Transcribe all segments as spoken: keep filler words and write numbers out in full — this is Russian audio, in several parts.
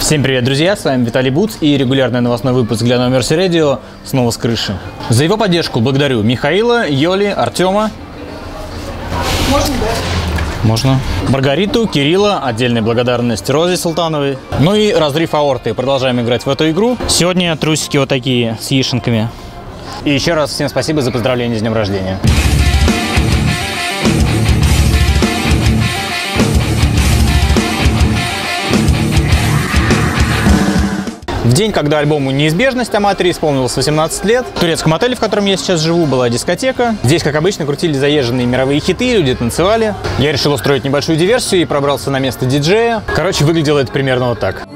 Всем привет, друзья! С вами Виталий Буц и регулярный новостной выпуск для No Mercy Radio снова с крыши. За его поддержку благодарю Михаила, Йоли, Артема. Можно, да? Можно. Маргариту, Кирилла, отдельная благодарность Розе Султановой. Ну и разрыв аорты. Продолжаем играть в эту игру. Сегодня трусики вот такие с яишенками. И еще раз всем спасибо за поздравление с днем рождения. В день, когда альбому «Неизбежность» Аматори исполнилось восемнадцать лет, в турецком отеле, в котором я сейчас живу, была дискотека. Здесь, как обычно, крутили заезженные мировые хиты, люди танцевали. Я решил устроить небольшую диверсию и пробрался на место диджея. Короче, выглядело это примерно вот так.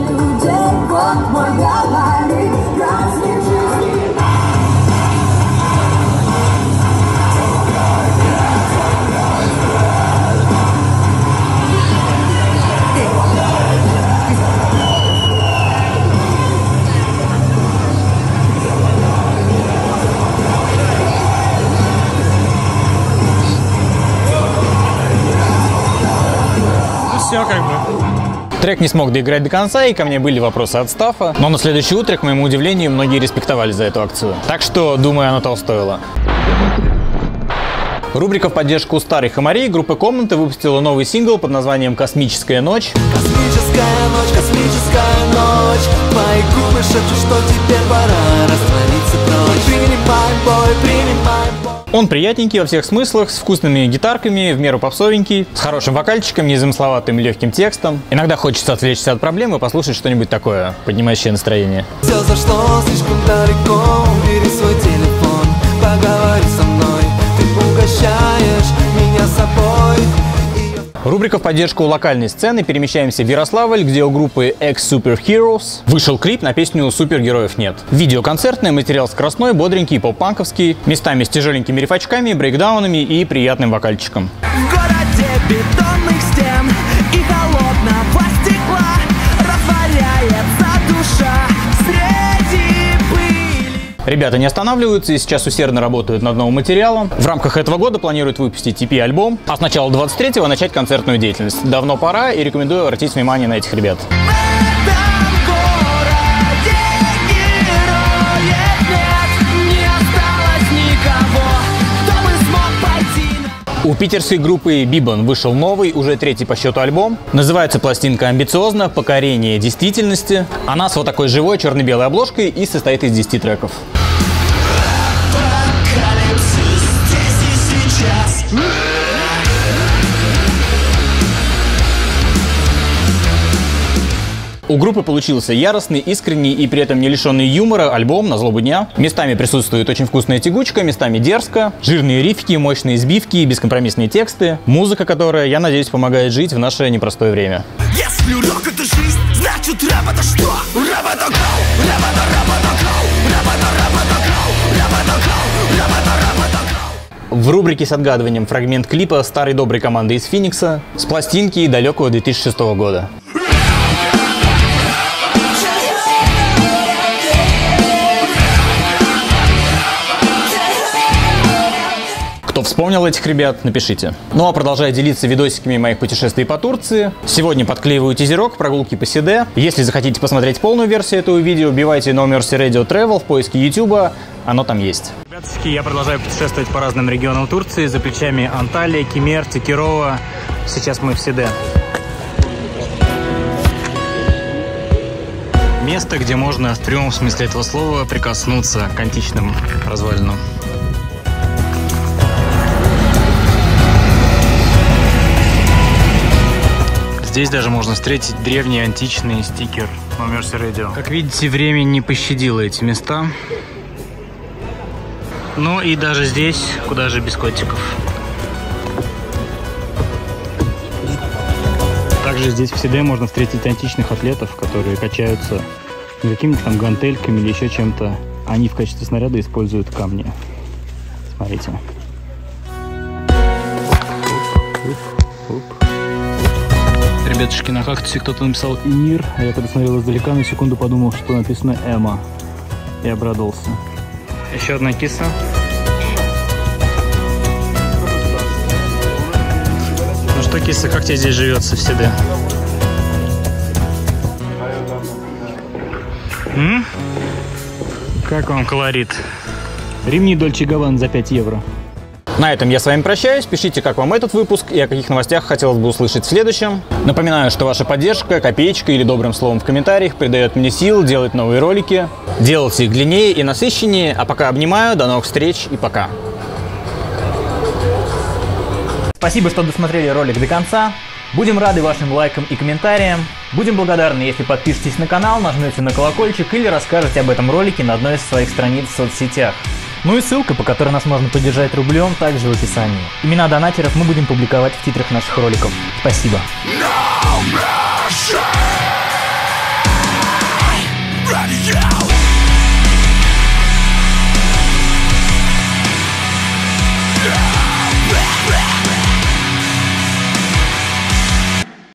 Все как бы. Трек не смог доиграть до конца, и ко мне были вопросы от стафа. Но на следующее утро, к моему удивлению, многие респектовали за эту акцию. Так что, думаю, оно того стоило. Рубрика в поддержку старой Хамари группы Комнаты выпустила новый сингл под названием «Космическая ночь». Космическая ночь, космическая ночь. Мои губы шепчут, что теперь пора раствориться прочь. Принимай бой, принимай бой. Он приятненький во всех смыслах, с вкусными гитарками, в меру попсовенький, с хорошим вокальчиком, незамысловатым и легким текстом. Иногда хочется отвлечься от проблем и послушать что-нибудь такое, поднимающее настроение. Все зашло слишком далеко, бери свой телефон, поговори со мной, ты угощаешь меня собой. Рубрика в поддержку локальной сцены. Перемещаемся в Ярославль, где у группы X-Superheroes вышел клип на песню «Супергероев нет». Видео концертное, материал скоростной, бодренький, поп-панковский, местами с тяжеленькими рифачками, брейкдаунами и приятным вокальчиком. В городе бетонных стен и холодного стекла растворяется душа среди пыли. Ребята не останавливаются и сейчас усердно работают над новым материалом. В рамках этого года планируют выпустить и пи-альбом, а с начала двадцать третьего начать концертную деятельность. Давно пора, и рекомендую обратить внимание на этих ребят. У питерской группы Бибон вышел новый, уже третий по счету альбом. Называется пластинка амбициозно «Покорение действительности». Она с вот такой живой черно-белой обложкой и состоит из десяти треков. У группы получился яростный, искренний и при этом не лишенный юмора альбом на злобу дня. Местами присутствует очень вкусная тягучка, местами дерзко, жирные рифки, мощные сбивки, бескомпромиссные тексты. Музыка, которая, я надеюсь, помогает жить в наше непростое время. Если рок это жизнь, значит рэп это что? Рэп это гроу, рэп это рэп это гроу, рэп это рэп это гроу, рэп это гроу, рэп это рэп это гроу. В рубрике с отгадыванием фрагмент клипа старой доброй команды из Финикса с пластинки далекого две тысячи шестого года. Кто вспомнил этих ребят, напишите. Ну а продолжая делиться видосиками моих путешествий по Турции, сегодня подклеиваю тизерок прогулки по Сиде. Если захотите посмотреть полную версию этого видео, вбивайте No Mercy Radio Travel в поиске YouTube, оно там есть. Ребятки, я продолжаю путешествовать по разным регионам Турции, за плечами Анталия, Кемер, Текирова. Сейчас мы в Сиде. Место, где можно в прямом смысле этого слова прикоснуться к античным развалинам. Здесь даже можно встретить древний античный стикер No Mercy Radio. Как видите, время не пощадило эти места. Ну и даже здесь, куда же без котиков. Также здесь в Сиде можно встретить античных атлетов, которые качаются какими-то там гантельками или еще чем-то. Они в качестве снаряда используют камни. Смотрите. Ребятушки, на кактусе кто-то написал «Мир», а я когда смотрел издалека, на секунду подумал, что написано «Эма», и обрадовался. Еще одна киса. Ну что, киса, как тебе здесь живется в Сиде? М? Как вам колорит? Ремни Дольче Габбана за пять евро. На этом я с вами прощаюсь. Пишите, как вам этот выпуск и о каких новостях хотелось бы услышать в следующем. Напоминаю, что ваша поддержка, копеечка или добрым словом в комментариях придает мне сил делать новые ролики, делать их длиннее и насыщеннее. А пока обнимаю, до новых встреч и пока. Спасибо, что досмотрели ролик до конца. Будем рады вашим лайкам и комментариям. Будем благодарны, если подпишетесь на канал, нажмете на колокольчик или расскажете об этом ролике на одной из своих страниц в соцсетях. Ну и ссылка, по которой нас можно поддержать рублем, также в описании. Имена донатеров мы будем публиковать в титрах наших роликов. Спасибо. No